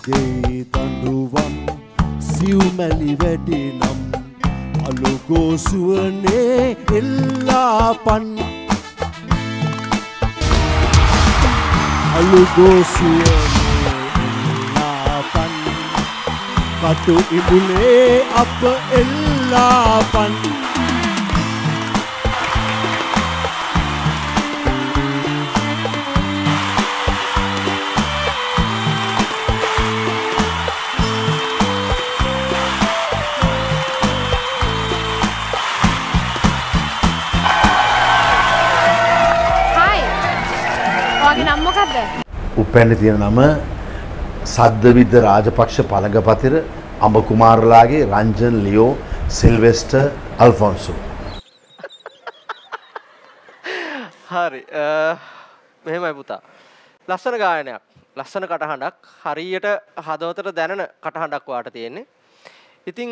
ගේ තඬුවම් සිව්මැලි වැඩි නම් අලුගෝසුවනේ එල්ලාපන් අලුගෝසුවනේ එල්ලාපන් කටු ඉබුලේ අප එල්ලාපන් උපැන්න තියෙන නම සද්දවිද්ද රාජපක්ෂ පළඟපතිර අඹ කුමාරලාගේ රංජන් ලියෝ සිල්වෙස්ටර් අල්ෆොන්සෝ. හරි මෙහෙමයි පුතා. ලස්සන ගායනයක් ලස්සන කටහඬක් හරියට හදවතට දැනෙන කටහඬක් වාට තියෙන්නේ. ඉතින්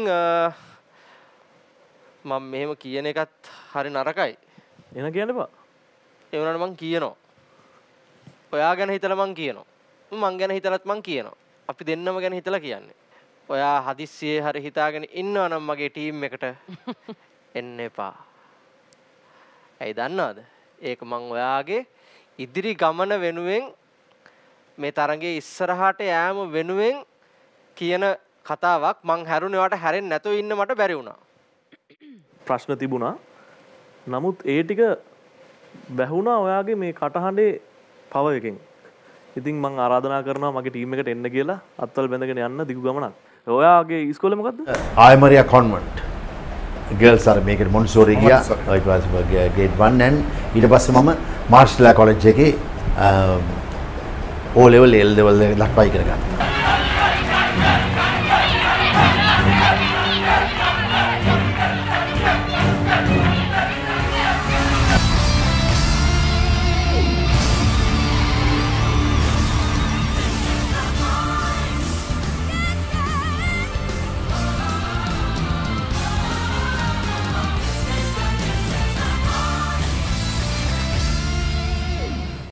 මම මෙහෙම කියන එකත් හරි නරකයි. එන කියන්න එපා. ඒ වුණාට මං කියනවා. ඔයා ගැන හිතලා මං කියනවා. මං ගැන හිතලත් මං කියනවා. අපි දෙන්නම ගැන හිතලා කියන්නේ. ඔයා හදිස්සියේ හරි හිතාගෙන ඉන්නවා නම් මගේ ටීම් එකට එන්න එපා. ඇයි දන්නවද? ඒක මං ඔයාගේ ඉදිරි ගමන වෙනුවෙන් මේ තරඟයේ ඉස්සරහට යෑම වෙනුවෙන් කියන කතාවක්. මං හැරුණේ වට හැරෙන්නේ නැතුව ඉන්න මට බැරි වුණා. ප්‍රශ්න තිබුණා. නමුත් ඒ ටික බැහුණා ඔයාගේ මේ කටහඬේ පව එකෙන්. ඉතින් මම ආරාධනා කරනවා මගේ ටීම් එකට එන්න කියලා අත්වල බැඳගෙන යන්න දිගු ගමනක්. ඔයාගේ ඉස්කෝලේ මොකද්ද? ආයමරියා කොන්වෙන්ට්. ගර්ල්ස් ආර මේකට මොන්ටිසෝරි ගියා. ඊට පස්සේ ගේට් 1 and ඊට පස්සේ මම මාර්ෂල්ලා කොලෙජ් එකේ O level L level එකක් ලක්වයි කරගත්තා.